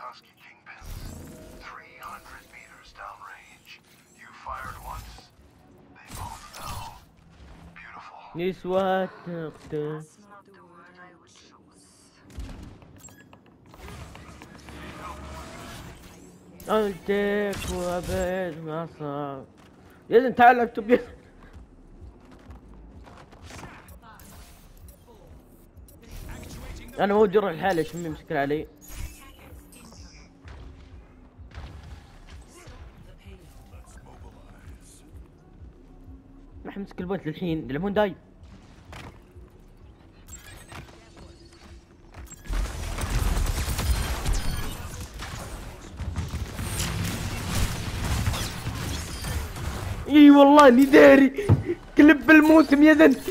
نسوة تقتل. أنتك وبيت ما صار. لازم تعال اكتب. انا مو جرح الحالة، ايش مشكلة علي؟ راح امسك البوت للحين، يلعبون داي. اي والله اني داري كلب الموسم يا زن.